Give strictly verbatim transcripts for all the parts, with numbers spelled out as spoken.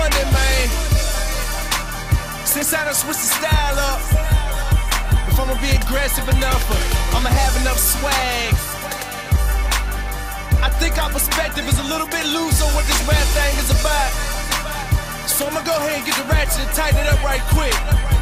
Monday, man. Since I done switched the style up, if I'ma be aggressive enough, I'ma have enough swag. I think our perspective is a little bit loose on what this rap thing is about. So I'ma go ahead and get the ratchet and tighten it up right quick.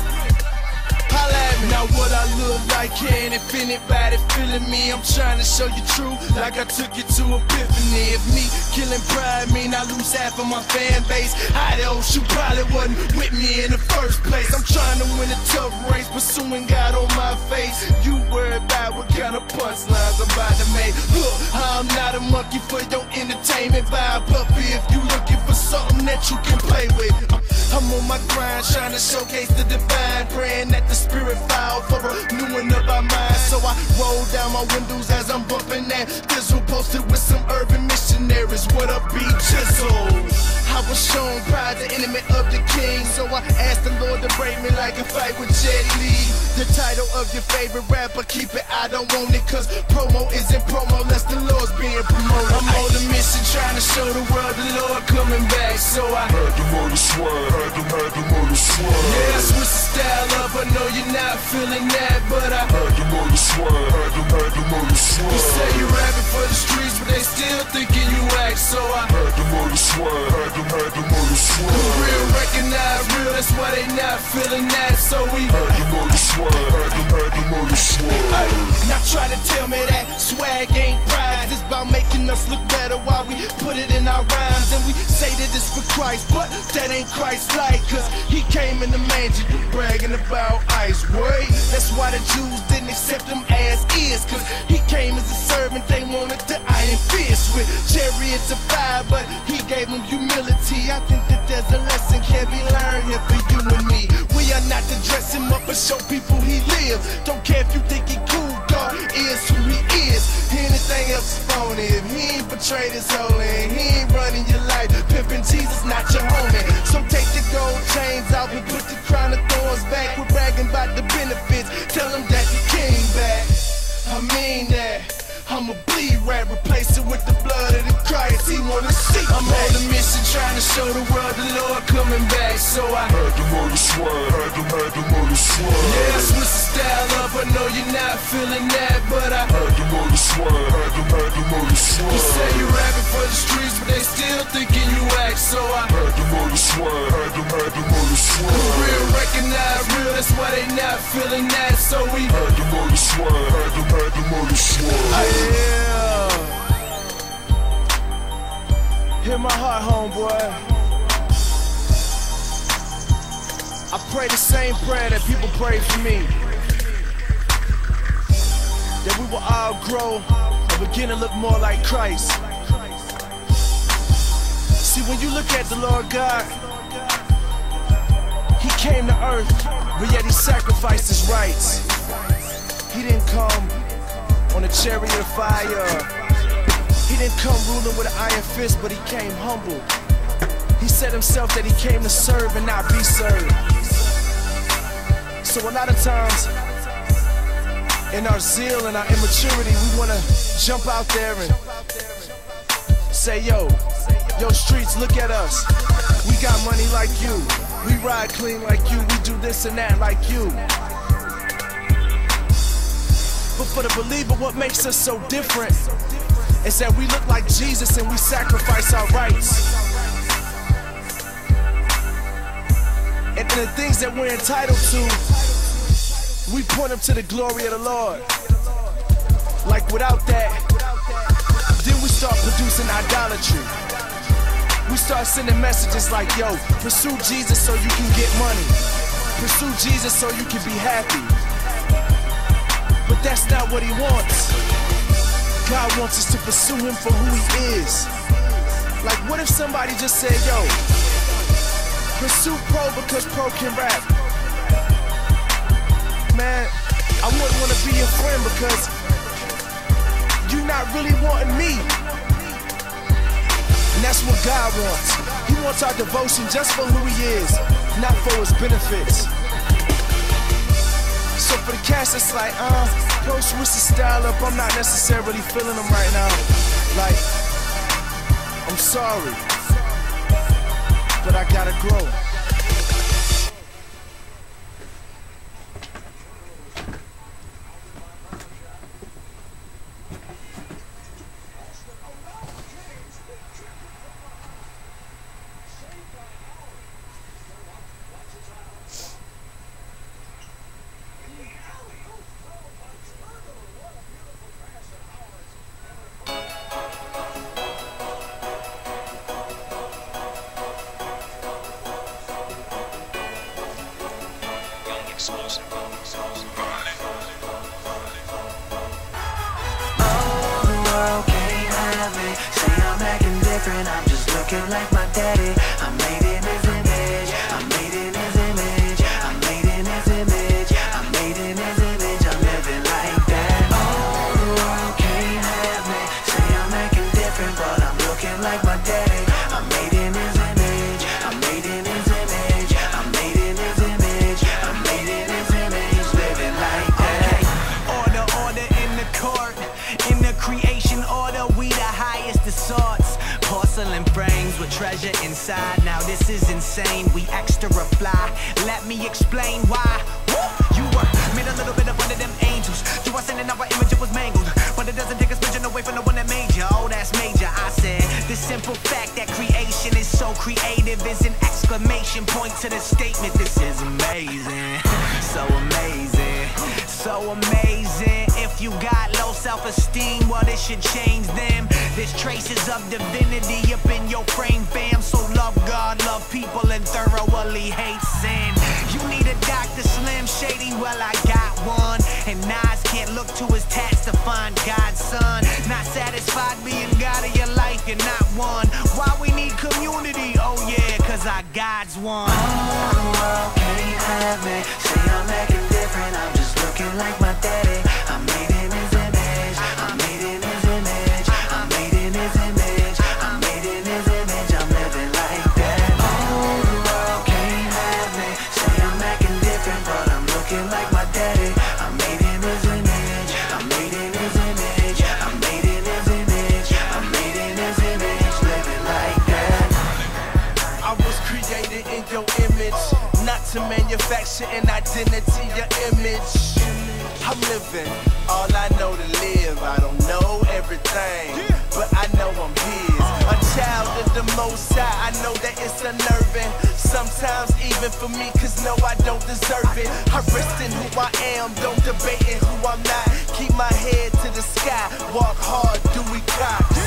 Holla at me. Now what I look like, and if anybody feeling me, I'm trying to show you true, like I took you to epiphany. If me killing pride mean I lose half of my fan base, I know you probably wasn't with me in the first place. I'm trying to win a tough race, pursuing God on my face. You worry about what kind of punchlines I'm about to make. Look, I'm not a monkey for your entertainment. Buy a puppy if you looking for something that you can play with. I'm on my grind, trying to showcase the divine, praying that the spirit fall for a new one of our minds. So I roll down my windows as I'm bumping that Dizzle, posted with some urban missionaries. What up, B Jizzle? I was shown pride, the enemy of the king, so I asked the Lord to break me like a fight with Jet Li. The title of your favorite rapper, keep it, I don't want it, cause promo isn't promo unless the Lord's being promoted. I'm on a mission trying to show the world the Lord coming back, so I had to murder swag, had to, had to murder swag. Yeah, I switched the style up, I know you're not feeling that, but I had to murder swag, had to, had to murder swag. You say you're rapping for the streets, but they still thinking you act, so I had to murder swag, had to, had to murder swag. The real recognize real, that's why they not feeling that, so we had to murder swag, had to, had to murder swag. Ay, now try to tell me that swag ain't pride, it's about making us look better while we put it in our rhymes, and we say that it's for Christ, but that ain't Christ-like, cause he came in the manger, you bragging about ice, wait. That's why the Jews didn't accept him as is, cause he came as a servant, they wanted the iron fist with chariots of fire, but he gave them humility. I think that there's a lesson can be learned here for you and me. We are not to dress him up and show people he lives. Don't care if you think he cool, God is who he is. Anything else is phony. If he ain't betrayed his holy, and he ain't running your life, pimping Jesus not your homie. So take the gold chains off and put the crown of thorns back. We're bragging about the benefits, tell him that the king back. I mean that. I'ma bleed rap, replace it with the blood of the Christ. He wanna see. I'm on a mission trying to show the world the Lord coming back, so I had to murder swag, had to, had to murder swag. Yeah, I switched the style up, I know you're not feeling that, but I had to murder swag, had to, had to murder swag. You say you're rapping for the streets, but they still thinking you act, so I had to murder swag, had to, had to murder swag. The real recognize real, that's why they not feeling that, so we had to murder swag, had to, had to murder swag. Yeah. Hear my heart, homeboy. I pray the same prayer that people pray for me, that we will all grow and begin to look more like Christ. See, when you look at the Lord God, he came to earth, but yet he sacrificed his rights. He didn't come on a chariot of fire. He didn't come ruling with an iron fist, but he came humble. He said himself that he came to serve and not be served. So a lot of times, in our zeal and our immaturity, we want to jump out there and say, yo, yo streets, look at us. We got money like you. We ride clean like you. We do this and that like you. But for the believer, what makes us so different is that we look like Jesus and we sacrifice our rights. And, and the things that we're entitled to, we point them to the glory of the Lord. Like without that, then we start producing idolatry. We start sending messages like, yo, pursue Jesus so you can get money. Pursue Jesus so you can be happy. But that's not what he wants. God wants us to pursue him for who he is. Like, what if somebody just said, yo, pursue Pro because Pro can rap? Man, I wouldn't want to be your friend because you're not really wanting me. And that's what God wants. He wants our devotion just for who he is, not for his benefits. So for the cats that's like, uh, Pro switch the style up, I'm not necessarily feeling them right now. Like, I'm sorry. but I gotta grow. I'm just looking like my daddy. I'm made in his image. I'm made in his image. I'm made in his image. I'm made in his image. I'm living like that. Oh, the world can't have me. Say I'm acting different, but I'm looking like my daddy. I'm made in his image. I'm made in his image. I'm made in his image. I'm made in his image. Living like that. Okay. Order, order in the court. In the creation order, we the highest of sorts. Porcelain frames with treasure inside. Now this is insane, we extra fly. Let me explain why. Woo! You were made a little bit of one of them angels. You are sending our image, it was mangled. But it doesn't take a vision away from the one that made you. Oh, that's major, I said. The simple fact that creation is so creative is an exclamation point to the statement. This is amazing, so amazing, so amazing. If you got low self-esteem, well, this should change them. There's traces of divinity up in your frame, fam. So love God, love people, and thoroughly hate sin. You need a Doctor Slim Shady, well, I got one. And Nas can't look to his tats to find God's son. Not satisfied being God of your life, you're not one. Why we need community? Oh yeah, cause our God's one. Oh, the world can't have me. Say I'm acting different, I'm just looking like my daddy. I'm made in his image. I'm made in his image. I'm made in his image. I'm made in his image. I'm living like that. Oh, the world can't have me. Say I'm acting different, but I'm looking like my daddy. I'm made in his image. I'm made in his image. I'm made in his image. I'm made in his image. Living like that. I was created in your image, not to manufacture an identity, your image. I'm living, all I know to live. I don't know everything, but I know I'm his. A child of the Most High, I know that it's unnerving. Sometimes even for me, cause no, I don't deserve it. I rest in who I am, don't debate in who I'm not. Keep my head to the sky, walk hard, do we cops.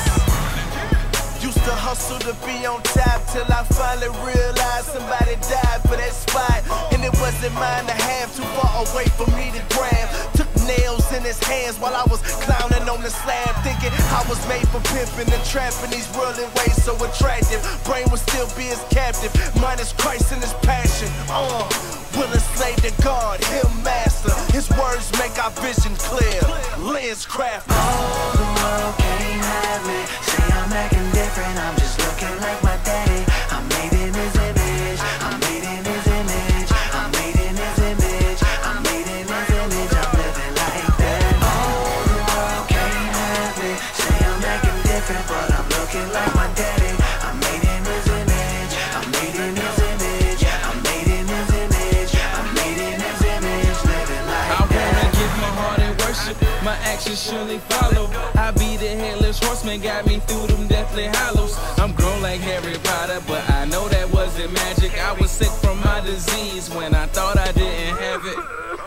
Used to hustle to be on top till I finally realized somebody died for that spot. And it wasn't mine to have, too far away for me to grab. Took nails in his hands while I was clowning on the slab, thinking I was made for pimping and trapping these worldly ways so attractive. Brain would still be his captive, minus Christ and his passion. Uh, will enslave to God, him master. His words make our vision clear. Lens crafted. Oh, the world can't have me. Say I'm acting different, I'm just looking like my daddy. I'm made in his image. I'm made in his image. I'm made in his image. I'm made in his image. I'm living like that. Oh, the world can't have me. Say I'm acting different, but I'm looking like my daddy. I'm made in his image. I'm made in his image. I'm made in his image. I'm made in his image. Living like I that. wanna give my heart and worship, my actions surely follow. I be the headless horseman, got me through them deathly hollows. I'm grown like Harry Potter, but I know that wasn't magic. I was sick from my disease when I thought I didn't have it.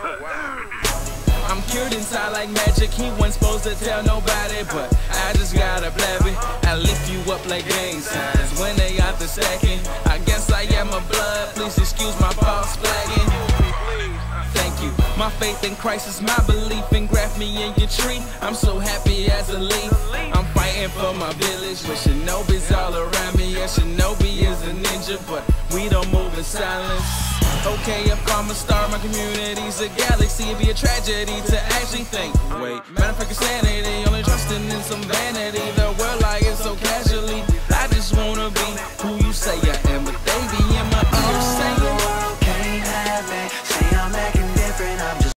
I'm cured inside like magic, he wasn't supposed to tell nobody, but I just gotta blab it. I lift you up like gang signs when they out the stacking. I guess I am a blood, please excuse my false flagging. Thank you. My faith in Christ is my belief, and graft me in your tree. I'm so happy as a leaf. I'm fighting for my village, with Shinobi's all around me. Yeah, Shinobi is a ninja, but we don't move in silence. Okay, if I'm a star, my community's a galaxy. It'd be a tragedy to actually think. Wait, manifest insanity, only trusting in some vanity. The world like it so casually. I just wanna be who you say I am, but they be